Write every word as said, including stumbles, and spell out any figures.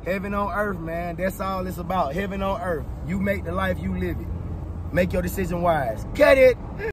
Heaven on earth, man. That's all it's about. Heaven on earth. You make the life, you live it. Make your decision wise. Cut it.